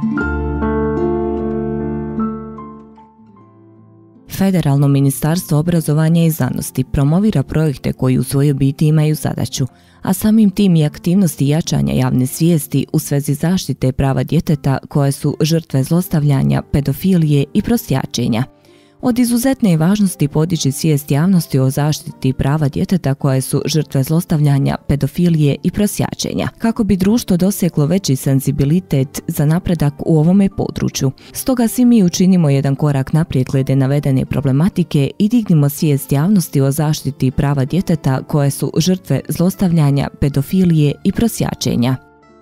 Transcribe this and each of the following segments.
Federalno ministarstvo obrazovanja i znanosti promovira projekte koji u svojoj biti imaju zadaću, a samim tim i aktivnosti jačanja javne svijesti u svezi zaštite prava djeteta koje su žrtve zlostavljanja, pedofilije i prosjačenja. Od izuzetne je važnosti podići svijest javnosti o zaštiti prava djeteta koje su žrtve zlostavljanja, pedofilije i prosjačenja, kako bi društvo doseglo veći senzibilitet za napredak u ovome području. Stoga svi mi učinimo jedan korak naprijed glede navedene problematike i dignimo svijest javnosti o zaštiti prava djeteta koje su žrtve zlostavljanja, pedofilije i prosjačenja.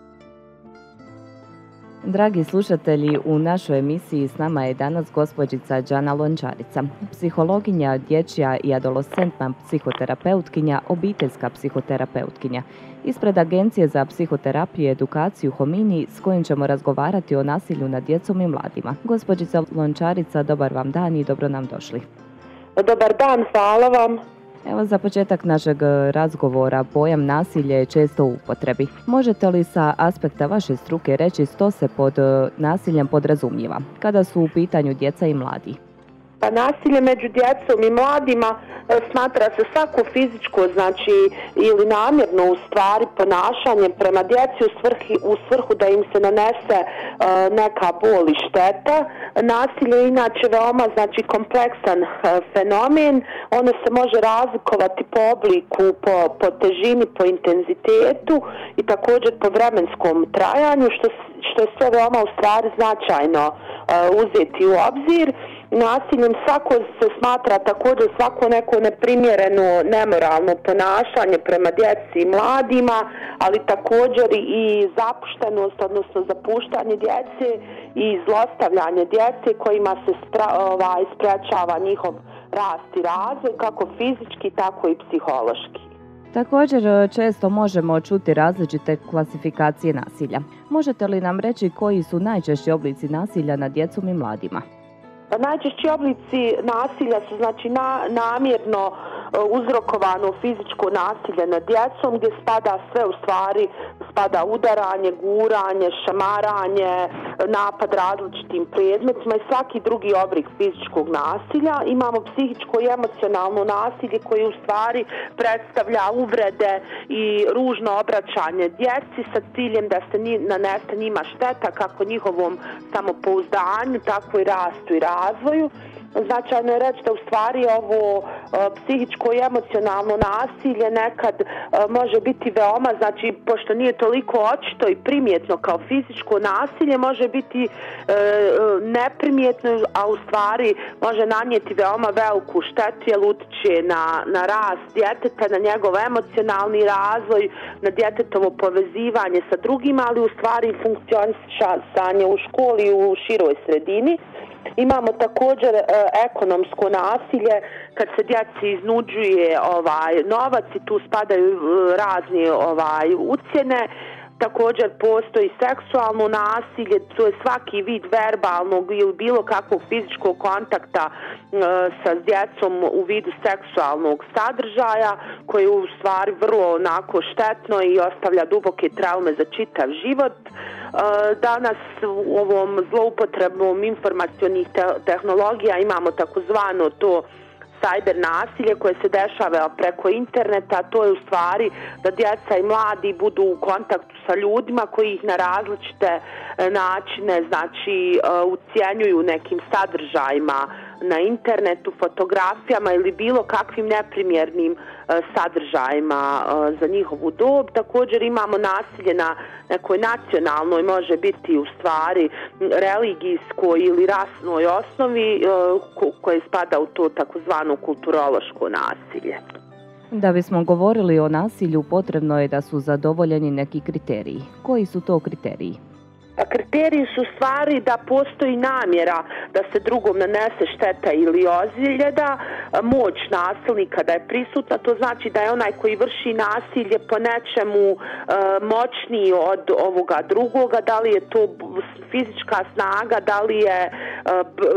Dragi slušatelji, u našoj emisiji s nama je danas gospođica Đana Lončarica, psihologinja, dječja i adolescentna psihoterapeutkinja, obiteljska psihoterapeutkinja. Ispred Agencije za psihoterapiju i edukaciju Homini, s kojim ćemo razgovarati o nasilju nad djecom i mladima. Gospođica Lončarica, dobar vam dan i dobro nam došli. Dobar dan, hvala vam. Evo, za početak našeg razgovora, pojam nasilje je često u upotrebi. Možete li sa aspekta vaše struke reći što se pod nasiljem podrazumijeva kada su u pitanju djeca i mladi? Pa nasilje među djecom i mladima smatra se svako fizičko, znači ili namjerno u stvari ponašanje prema djeci u svrhu da im se nanese neka bol i šteta. Nasilje je inače veoma kompleksan fenomen. Ono se može razlikovati po obliku, po težini, po intenzitetu i također po vremenskom trajanju, što je sve veoma u stvari značajno uzeti u obzir. Nasiljem svako se smatra također svako neko neprimjereno, nemoralno ponašanje prema djeci i mladima, ali također i zapuštenost, odnosno zapuštanje djece i zlostavljanje djece kojima se sprečava njihov rast i razvoj, kako fizički, tako i psihološki. Također često možemo čuti različite klasifikacije nasilja. Možete li nam reći koji su najčešći oblici nasilja nad djecom i mladima? Najčešći oblici nasilja su namjerno uzrokovano fizičko nasilje nad djecom, gdje spada udaranje, guranje, šamaranje, napad različitim predmetima i svaki drugi oblik fizičkog nasilja. Imamo psihičko i emocionalno nasilje koje u stvari predstavlja uvrede i ružno obraćanje djeci sa ciljem da se nanese njima šteta, kako njihovom samopouzdanju, tako i rastu i razvoju. Značajno je reći da u stvari ovo psihičko i emocionalno nasilje nekad može biti veoma, pošto nije toliko očito i primjetno kao fizičko nasilje, može biti neprimjetno, a u stvari može nanijeti veoma veliku štetu jer utiče na rast djeteta, na njegov emocionalni razvoj, na djetetovo povezivanje sa drugima, ali u stvari funkcionisanje u školi i u široj sredini. Imamo također ekonomsko nasilje, kad se djeci iznuđuje novac i tu spadaju razne ucjene. Također postoji seksualno nasilje, to je svaki vid verbalnog ili bilo kakvog fizičkog kontakta sa djecom u vidu seksualnog sadržaja, koje je u stvari vrlo onako štetno i ostavlja duboke traume za čitav život. Danas u ovom zloupotrebom informacionih tehnologija imamo takozvano to cyber nasilje koje se dešava preko interneta. To je u stvari da djeca i mladi budu u kontaktu sa ljudima koji ih na različite načine ucjenjuju nekim sadržajima na internetu, fotografijama ili bilo kakvim neprimjernim sadržajima za njihovu dob. Također imamo nasilje na nekoj nacionalnoj, može biti u stvari religijskoj ili rasnoj osnovi koje spada u to takozvano kulturološko nasilje. Da bismo govorili o nasilju, potrebno je da su zadovoljeni neki kriteriji. Koji su to kriteriji? Kriteriji su stvari da postoji namjera da se drugom nanese šteta ili ozljeda, moć nasilnika da je prisutna, to znači da je onaj koji vrši nasilje po nečemu moćniji od ovoga drugoga, da li je to fizička snaga,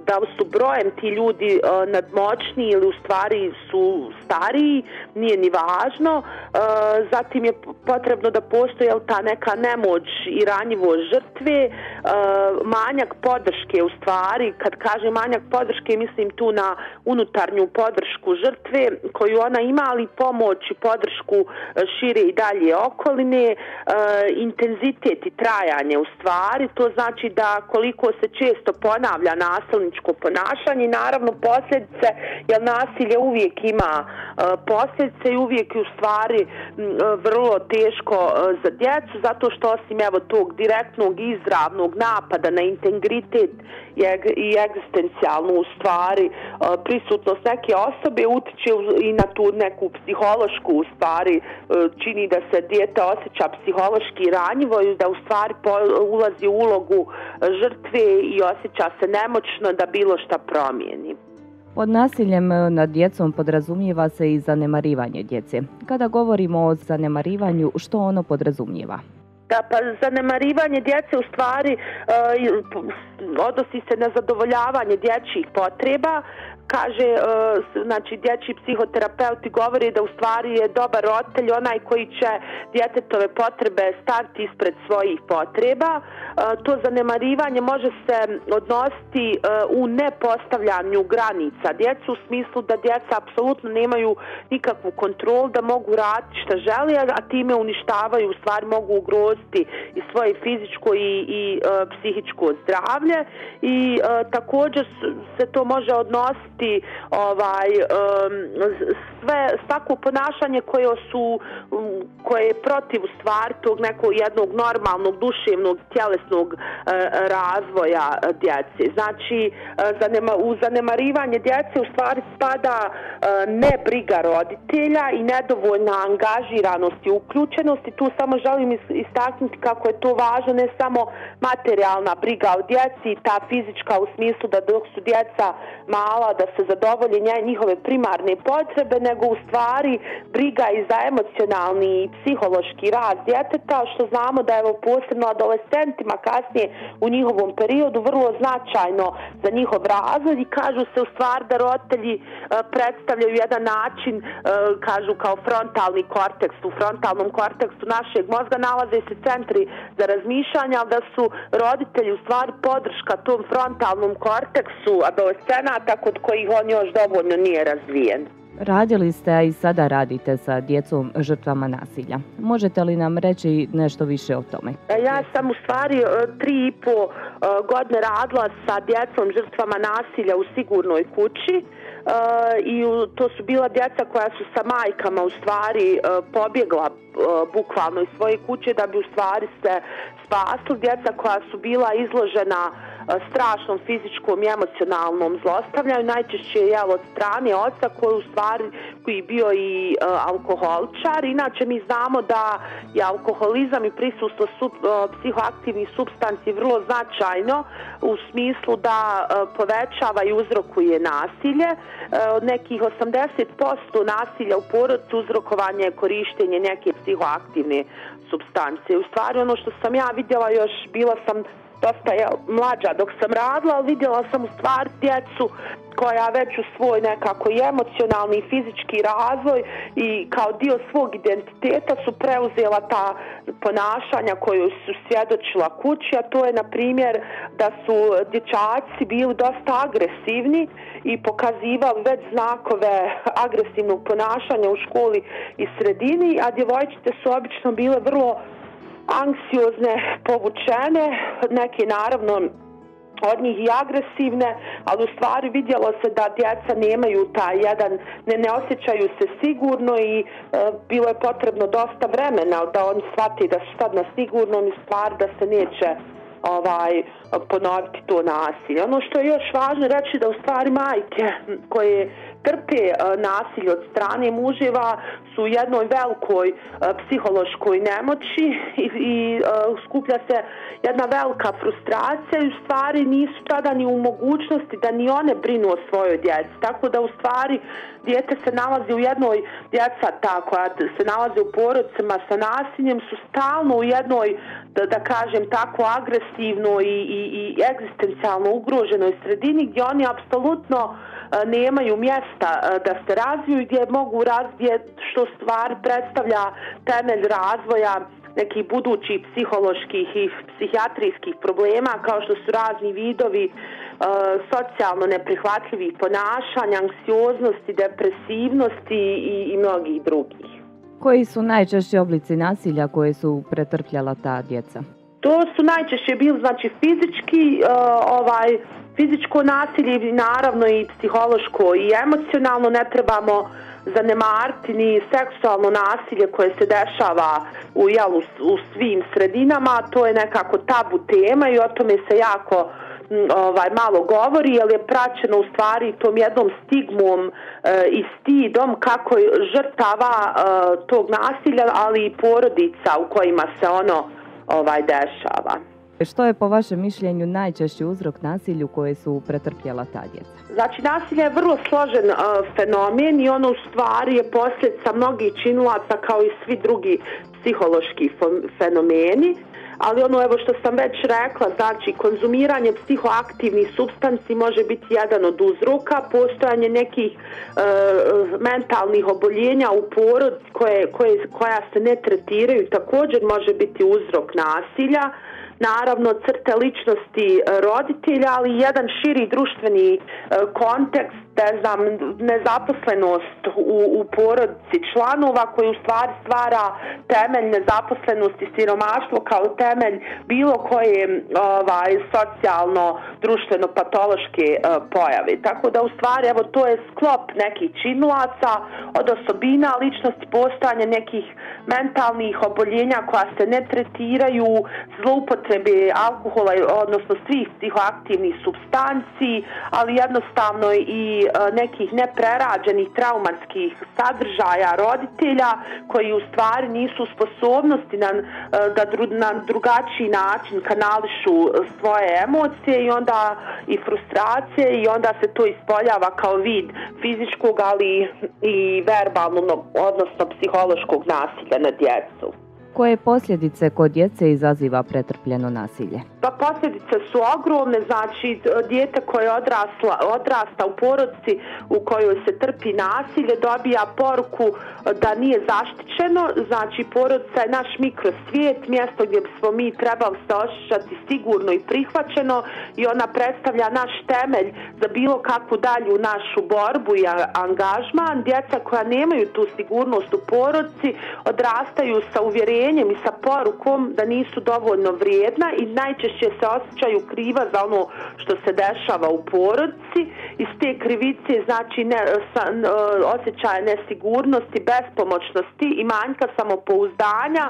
da su brojem ti ljudi nadmoćni ili u stvari su stariji, nije ni važno. Zatim je potrebno da postoji ta neka nemoć i ranjivost žrtve, manjak podrške u stvari. Kad kažem manjak podrške, mislim tu na unutarnju podršku žrtve koju ona ima, ali pomoć i podršku šire i dalje okoline, intenzitet i trajanje u stvari. To znači da koliko se često ponavlja nasilničko ponašanje, naravno posljedice, jer nasilje uvijek ima posljedice i uvijek je u stvari vrlo teško za djecu, zato što osim evo tog direktnog izravnog napada na integritet i egzistencijalnu u stvari prisutnost neke osobe utiče i na tu neku psihološku u stvari, čini da se dijete osjeća psihološki ranjivo i da u stvari ulazi u ulogu žrtve i osjeća se nemoćno da bilo šta promijeni. Pod nasiljem nad djecom podrazumijeva se i zanemarivanje djece. Kada govorimo o zanemarivanju, što ono podrazumijeva? Da, pa zanemarivanje djece u stvari odnosi se na zadovoljavanje dječjih potreba. Kaže, znači dječji psihoterapeuti govori da u stvari je dobar roditelj onaj koji će djetetove potrebe staviti ispred svojih potreba. To zanemarivanje može se odnositi u nepostavljanju granica djecu, u smislu da djeca apsolutno nemaju nikakvu kontrolu, da mogu raditi što žele, a time uništavaju, u stvari mogu ugroziti i svoje fizičko i psihičko zdravlje. I također se to može odnositi svako ponašanje koje je protiv u stvari tog nekog jednog normalnog duševnog tjelesnog razvoja djece. Znači u zanemarivanje djece u stvari spada nebriga roditelja i nedovoljna angažiranost i uključenost, i tu samo želim istaknuti kako je to važno, ne samo materijalna briga o djeci, ta fizička u smislu da dok su djeca mala da se zadovolje njihove primarne potrebe, nego u stvari briga i za emocionalni i psihološki rast djeteta, što znamo da je posebno adolescentima kasnije u njihovom periodu vrlo značajno za njihov razvoj, i kažu se u stvari da roditelji predstavljaju jedan način, kažu kao frontalni korteks. U frontalnom korteksu našeg mozga nalaze se centri za razmišljanje, ali da su roditelji u stvari podrška tom frontalnom korteksu adolescenata kod kojih on još dovoljno nije razvijen. Radili ste, a i sada radite sa djecom žrtvama nasilja. Možete li nam reći nešto više o tome? Ja sam u stvari 3,5 godine radila sa djecom žrtvama nasilja u sigurnoj kući. I to su bila djeca koja su sa majkama u stvari pobjegla bukvalno iz svoje kuće da bi u stvari se spasili. Djeca koja su bila izložena strašnom fizičkom i emocionalnom zlostavljanju, najčešće od strane oca koji je bio i alkoholičar. Inače mi znamo da je alkoholizam i prisustvo psihoaktivnih supstanci vrlo značajno u smislu da povećava i uzrokuje nasilje. Nekih 80% nasilja u porodici uzrokovanje je korištenje neke psihoaktivne supstance. U stvari ono što sam ja vidjela, još bila sam dosta mlađa dok sam radila, ali vidjela sam u stvari djecu koja već u svoj nekako i emocionalni i fizički razvoj i kao dio svog identiteta su preuzela ta ponašanja koju su svjedočila kući, a to je na primjer da su dječaci bili dosta agresivni i pokazivali već znakove agresivnog ponašanja u školi i sredini, a djevojčice su obično bile vrlo anksiozne, povučene, neke naravno od njih i agresivne, ali u stvari vidjelo se da djeca nemaju taj jedan, ne osjećaju se sigurno i bilo je potrebno dosta vremena da oni shvate da su sad na sigurnom i stvari da se neće ponoviti to nasilje. Ono što je još važno reći da u stvari majke koje trpe nasilje od strane muževa su u jednoj velikoj psihološkoj nemoći i skuplja se jedna velika frustracija i u stvari nisu tada ni u mogućnosti da ni one brinu o svojoj djeci. Tako da u stvari dijete se nalazi u jednoj, djeca ta koja se nalaze u porodicama sa nasiljem su stalno u jednoj, da kažem tako, agresivnoj i egzistencijalno ugroženoj sredini gdje oni apsolutno nemaju mjesta da se razviju i gdje mogu razvijeti, što stvar predstavlja temelj razvoja nekih budućih psiholoških i psihijatrijskih problema kao što su razni vidovi socijalno neprihvatljivih ponašanja, anksioznosti, depresivnosti i mnogih drugih. Koji su najčešći oblici nasilja koje su pretrpjela ta djeca? To su najčešće bili znači fizičko nasilje i naravno i psihološko i emocionalno. Ne trebamo zanemariti ni seksualno nasilje koje se dešava u svim sredinama. To je nekako tabu tema i o tome se jako malo govori, jer je praćeno u stvari tom jednom stigmom i stidom kako žrtava tog nasilja, ali i porodica u kojima se ono dešava. Što je po vašem mišljenju najčešći uzrok nasilju koje su pretrpjela ta djeca? Znači, nasilje je vrlo složen fenomen i ono u stvari je posljedica mnogih činilaca kao i svi drugi psihološki fenomeni. Ali ono evo što sam već rekla, znači konzumiranje psihoaktivnih supstanci može biti jedan od uzroka, postojanje nekih mentalnih oboljenja u porodici koja se ne tretiraju također može biti uzrok nasilja. Naravno, crte ličnosti roditelja, ali jedan širi društveni kontekst, nezaposlenost u porodici članova koji u stvari stvara temelj nezaposlenosti, siromaštvo kao temelj bilo koje socijalno, društveno patološke pojave. Tako da u stvari evo to je sklop nekih činilaca od osobina ličnosti, postojanja nekih mentalnih oboljenja koja se ne tretiraju, zloupotrebe alkohola, odnosno svih psihoaktivnih supstanci, ali jednostavno i nekih neprerađenih traumatskih sadržaja roditelja koji u stvari nisu u sposobnosti da na drugačiji način kanališu svoje emocije i onda i frustracije i onda se to ispoljava kao vid fizičkog, ali i verbalnog, odnosno psihološkog nasilja na djecu. Koje posljedice kod djece izaziva pretrpljeno nasilje? Pa posljedice su ogromne, znači dijete koje odrasta u porodici u kojoj se trpi nasilje dobija poruku da nije zaštićeno, znači porodica je naš mikrosvijet, mjesto gdje bismo mi trebali se osjećati sigurno i prihvaćeno i ona predstavlja naš temelj za bilo kakvu dalju našu borbu i angažman. Djeca koja nemaju tu sigurnost u porodici odrastaju sa uvjerenjem i sa porukom da nisu dovoljno vrijedna i najčešće se osjećaju kriva za ono što se dešava u porodici. Iz te krivice znači osjećaja nesigurnosti, bespomoćnosti i manjka samopouzdanja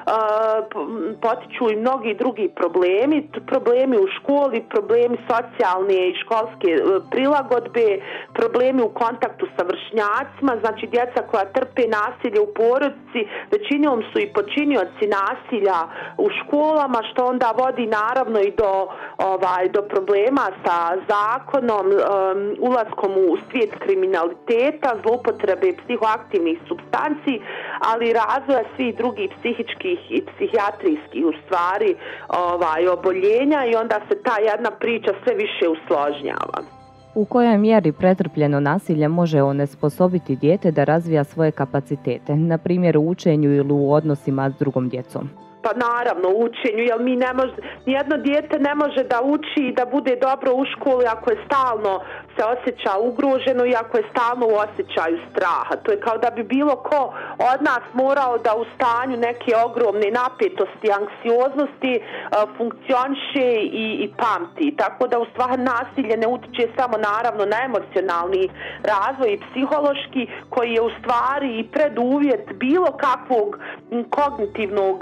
potiču i mnogi drugi problemi u školi, problemi socijalne i školske prilagodbe, problemi u kontaktu sa vršnjacima, znači djeca koja trpe nasilje u porodici većinom su i počinioci nasilja u školama, što onda vodi naravno i do problema sa zakonom, ulaskom u svijet kriminaliteta, zloupotrebe psihoaktivnih supstanci, ali i razvoja svih drugih psihičkih i psihijatrijskih u stvari oboljenja i onda se ta jedna priča sve više usložnjava. U kojoj mjeri pretrpljeno nasilje može onesposobiti dijete da razvija svoje kapacitete, na primjer u učenju ili u odnosima s drugom djecom? Pa naravno u učenju, jer nijedno dijete ne može da uči i da bude dobro u školi ako je stalno se osjeća ugroženo i ako je stalno u osjećaju straha. To je kao da bi bilo ko od nas morao da u stanju neke ogromne napetosti, anksioznosti funkcioniše i pamti. Tako da u stvari nasilje ne utiče samo naravno na emocionalni razvoj i psihološki, koji je u stvari i preduvjet bilo kakvog kognitivnog, da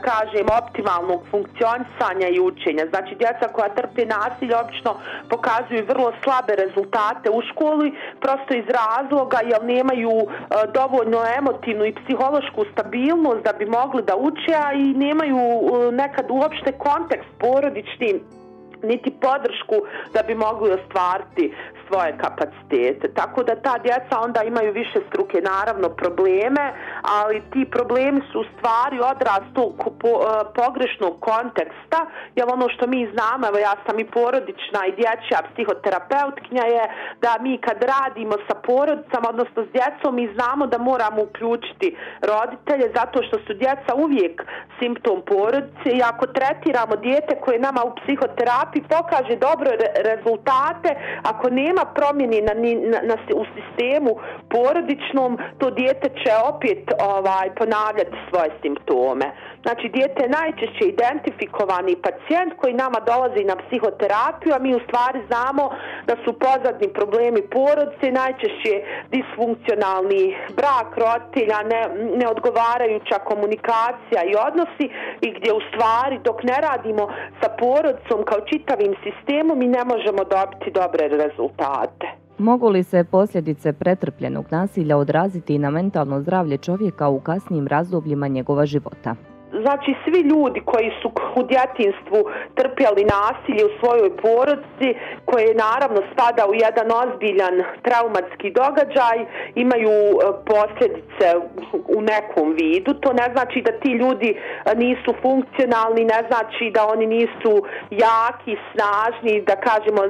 kažem, optimalnog funkcionisanja i učenja. Znači, djeca koja trpe nasilje obično pokazuju vrlo slabe rezultate u školi, prosto iz razloga jer nemaju dovoljno emotivnu i psihološku stabilnost da bi mogli da uče, a i nemaju nekad uopšte kontekst porodični niti podršku da bi mogli ostvariti svoje kapacitete. Tako da ta djeca onda imaju više struke, naravno, probleme, ali ti problemi su u stvari odraz tog pogrešnog konteksta, jer ono što mi znamo, evo ja sam i porodična i dječja psihoterapeutkinja, je da mi kad radimo sa porodicama, odnosno s djecom, mi znamo da moramo uključiti roditelje, zato što su djeca uvijek simptom porodice i ako tretiramo dijete koje nama u psihoterapiji pokaže dobre rezultate, ako nema promjeni u sistemu porodičnom, to dijete će opet ponavljati svoje simptome. Znači, dijete je najčešće identifikovani pacijent koji nama dolazi na psihoterapiju, a mi u stvari znamo da su pozadni problemi porodice, najčešće disfunkcionalni brak roditelja, neodgovarajuća komunikacija i odnosi, i gdje u stvari dok ne radimo sa porodicom kao čitavim sistemom mi ne možemo dobiti dobre rezultate. Mogu li se posljedice pretrpljenog nasilja odraziti i na mentalno zdravlje čovjeka u kasnijim razdobljima njegova života? Znači, svi ljudi koji su u djetinjstvu trpjeli nasilje u svojoj porodici, koje naravno spada u jedan ozbiljan traumatski događaj, imaju posljedice u nekom vidu. To ne znači da ti ljudi nisu funkcionalni, ne znači da oni nisu jaki, snažni, da kažemo,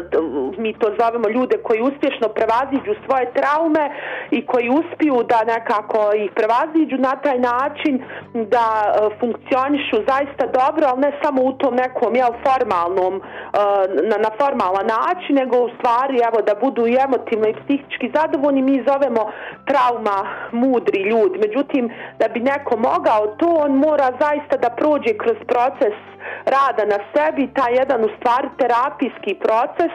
mi to zovemo ljude koji uspješno prevaziđu svoje traume i koji uspiju da nekako ih prevaziđu na taj način da funkcionišu zaista dobro, ali ne samo u tom nekom formalnom, na formalan način, nego u stvari da budu i emotivno i psihički zadovoljni. Mi zovemo trauma mudri ljudi. Međutim, da bi neko mogao to, on mora zaista da prođe kroz proces rada na sebi, taj jedan u stvari terapijski proces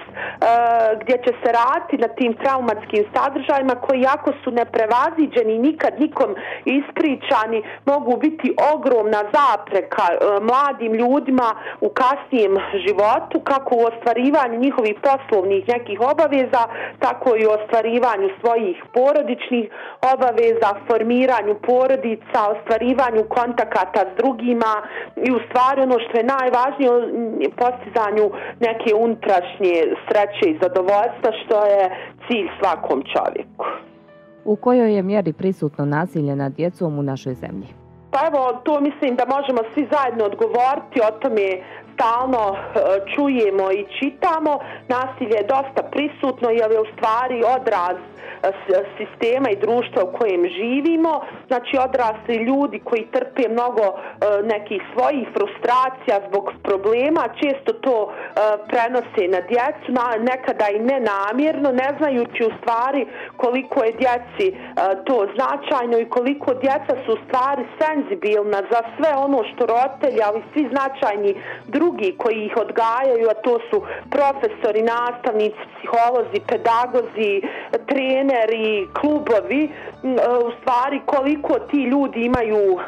gdje će se raditi na tim traumatskim sadržajima koji, ako su neprevaziđeni i nikad nikom ispričani, mogu biti ogromna zapreka mladim ljudima u kasnijem životu, kako u ostvarivanju njihovih poslovnih nekih obaveza, tako i u ostvarivanju svojih porodičnih obaveza, formiranju porodica, ostvarivanju kontakata s drugima i u stvari ono što je najvažnije, postizanju neke unutrašnje sreće i zadovoljstva, što je cilj svakom čovjeku. U kojoj je mjeri prisutno nasilje nad djecom u našoj zemlji? Pa evo, to mislim da možemo svi zajedno odgovoriti, o tome stalno čujemo i čitamo. Nasilje je dosta prisutno jer je u stvari odraz sistema i društva u kojem živimo. Znači, odrasli ljudi koji trpe mnogo nekih svojih frustracija zbog problema, često to prenose na djecu, nekada i nenamjerno, ne znajući u stvari koliko je djeci to značajno i koliko djeca su u stvari senzibilna za sve ono što roditelji, ali svi značajni drugi koji ih odgajaju, a to su profesori, nastavnici, psiholozi, pedagozi, treneri, klubovi, u stvari koliko ti ljudi imaju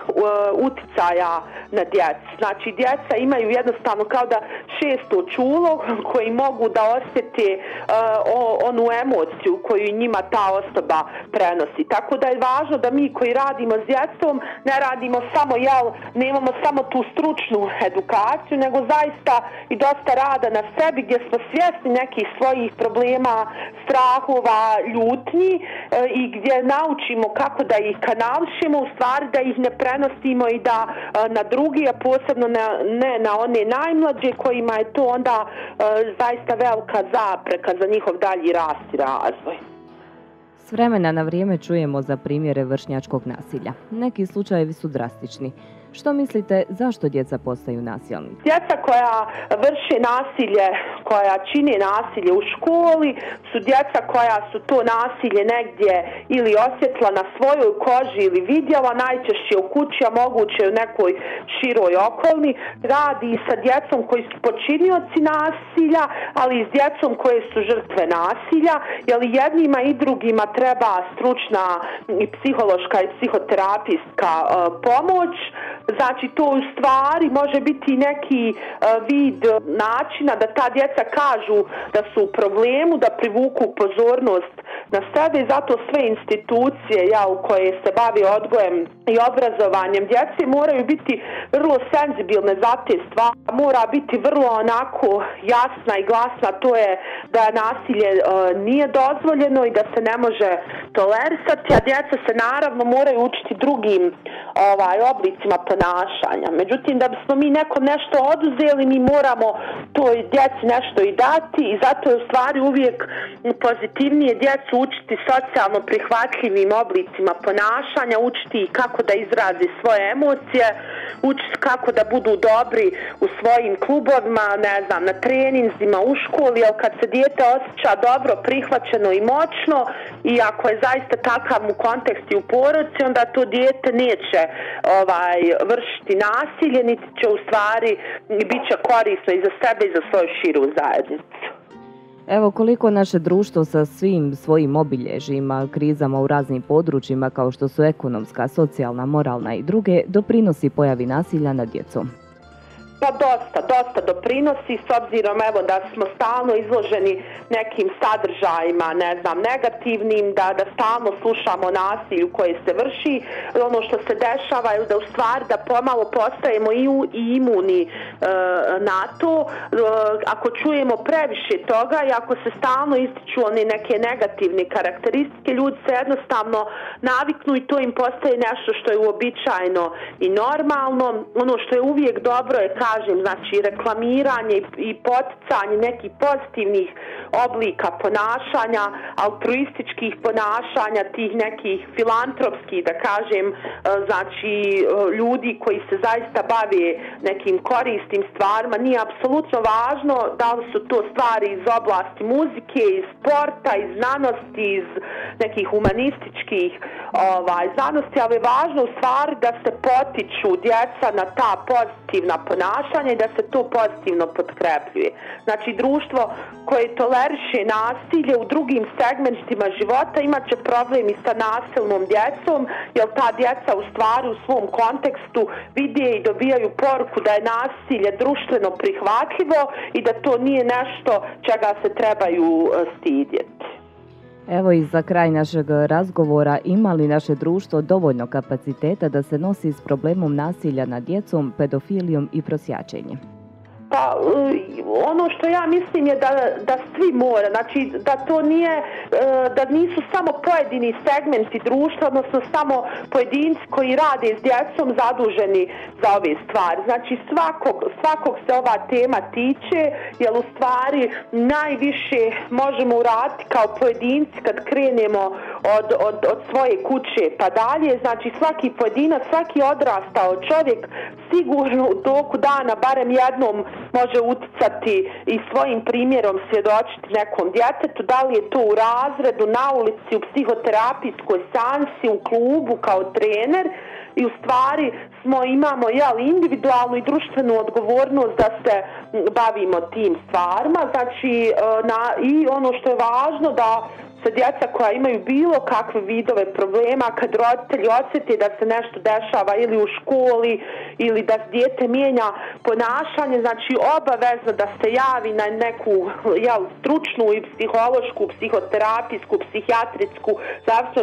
uticaja na djecu. Znači, djeca imaju jednostavno kao da šesto čulo koji mogu da osjete onu emociju koju njima ta osoba prenosi. Tako da je važno da mi koji radimo s djecom ne radimo samo, nemamo samo tu stručnu edukaciju, nego zaista i dosta rada na sebi gdje smo svjesni nekih svojih problema, strahova, ljutnji i gdje naučimo kako da ih kanališemo, u stvari da ih ne prenosimo i da na drugi, a posebno ne na one najmlađe kojima je to onda zaista velika zapreka za njihov dalji rast i razvoj. S vremena na vrijeme čujemo za primjere vršnjačkog nasilja. Neki slučajevi su drastični. Što mislite, zašto djeca postaju nasilnici? Djeca koja vrše nasilje, koja čine nasilje u školi, su djeca koja su to nasilje negdje ili osjetila na svojoj koži ili vidjela, najčešće u kući, a moguće u nekoj široj okolini. Radi i sa djecom koji su počinioci nasilja, ali i s djecom koje su žrtve nasilja, jer jednima i drugima treba stručna i psihološka i psihoterapijska pomoć. znači to u stvari može biti neki vid načina da ta djeca kažu da su u problemu, da privuku pozornost na sebe i zato sve institucije koje se bave odgojem i obrazovanjem djece moraju biti vrlo senzibilne za te stvari, mora biti vrlo onako jasna i glasna, to je da nasilje nije dozvoljeno i da se ne može tolerisati, a djeca se naravno moraju učiti drugim oblicima ponašanja. Međutim, da bismo mi nekom nešto oduzeli, mi moramo toj djeci nešto i dati i zato je u stvari uvijek pozitivnije djecu učiti socijalno prihvatljivim oblicima ponašanja, učiti kako da izrazi svoje emocije, učiti kako da budu dobri u svojim klubovima, ne znam, na treninzima, u školi, jer kad se dijete osjeća dobro, prihvaćeno i moćno i ako je zaista takav u kontekstu u porodici, onda to dijete neće vršiti nasilje, niti će u stvari bit će korisno i za sebe i za svoju širu zajednicu. Evo koliko naše društvo sa svim svojim obilježjima, krizama u raznim područjima kao što su ekonomska, socijalna, moralna i druge, doprinosi pojavi nasilja nad djecom. Pa dosta doprinosi s obzirom da smo stalno izloženi nekim sadržajima, negativnim, da stalno slušamo nasilju koje se vrši. Ono što se dešava je da u stvari da pomalo postajemo i imuni na to. Ako čujemo previše toga i ako se stalno ističu one neke negativne karakteristike, ljudi se jednostavno naviknu i to im postaje nešto što je uobičajeno i normalno. Ono što je uvijek dobro je znači reklamiranje i poticanje nekih pozitivnih oblika ponašanja, altruističkih ponašanja, tih nekih filantropskih, da kažem, znači ljudi koji se zaista bave nekim korisnim stvarima. Nije apsolutno važno da li su to stvari iz oblasti muzike, iz sporta, iz znanosti, iz nekih humanističkih znanosti, ali je važno u stvari da se potiču djeca na ta pozitivna ponašanja i da se to pozitivno potkrepljuje. Znači društvo koje toleriše nasilje u drugim segmentima života imat će problem i sa nasilnom djecom, jer ta djeca u stvari u svom kontekstu vide i dobijaju poruku da je nasilje društveno prihvatljivo i da to nije nešto čega se trebaju stidjeti. Evo i za kraj našeg razgovora, ima li naše društvo dovoljno kapaciteta da se nosi s problemom nasilja nad djecom, pedofilijom i prosjačenjem? Pa ono što ja mislim je da svi mora, znači da to nije, da nisu samo pojedini segmenti društva, odnosno samo pojedinci koji rade s djecom zaduženi za ove stvari. Znači svakog se ova tema tiče, jer u stvari najviše možemo uraditi kao pojedinci kad krenemo od svoje kuće pa dalje. Znači svaki pojedinac, svaki odrastao čovjek sigurno u toku dana barem jednom može uticati i svojim primjerom svjedočiti nekom djetetu, da li je to u razredu, na ulici, u psihoterapijskoj seansi, u klubu kao trener. I u stvari imamo individualnu i društvenu odgovornost da se bavimo tim stvarima. Znači i ono što je važno da se djeca koja imaju bilo kakve vidove problema, kad roditelji osjete da se nešto dešava ili u školi ili da dijete mijenja ponašanje, znači obavezno da se javi na neku stručnu i psihološku, psihoterapijsku, psihijatrijsku, zavisno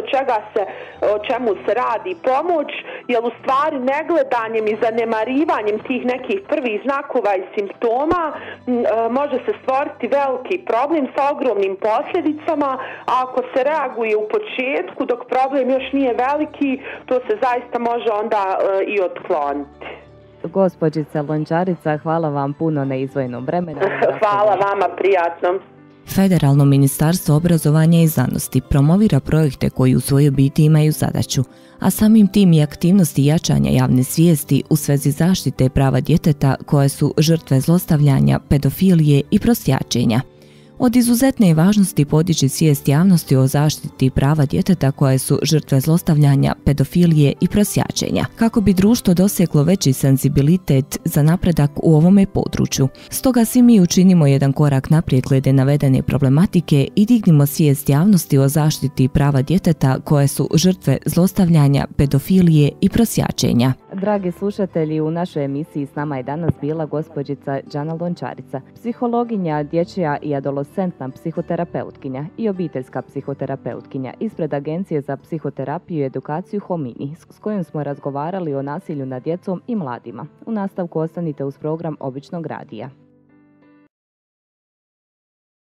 o čemu se radi pomoć, jer u stvari negledanjem i zanemarivanjem tih nekih prvih znakova i simptoma može se stvoriti veliki problem sa ogromnim posljedicama. A ako se reaguje u početku, dok problem još nije veliki, to se zaista može onda i otkloniti. Gospođica Lončarica, hvala vam puno na izdvojenom vremenu. Hvala vama, prijatno. Federalno ministarstvo obrazovanja i znanosti promovira projekte koji u svojoj biti imaju zadaću, a samim tim i aktivnosti jačanja javne svijesti u svezi zaštite prava djeteta koje su žrtve zlostavljanja, pedofilije i prosjačenja. Od izuzetne je važnosti podići svijest javnosti o zaštiti prava djeteta koje su žrtve zlostavljanja, pedofilije i prosjačenja, kako bi društvo doseglo veći senzibilitet za napredak u ovome području. Stoga svi mi učinimo jedan korak naprijed glede navedene problematike i dignimo svijest javnosti o zaštiti prava djeteta koje su žrtve zlostavljanja, pedofilije i prosjačenja. Dragi slušatelji, u našoj emisiji s nama je danas bila gospođica Đana Lončarica, psihologinja, dječja i adolescentna psihoterapeutkinja i obiteljska psihoterapeutkinja ispred Agencije za psihoterapiju i edukaciju Homini, s kojom smo razgovarali o nasilju nad djecom i mladima. U nastavku ostanite uz program Običnog radija.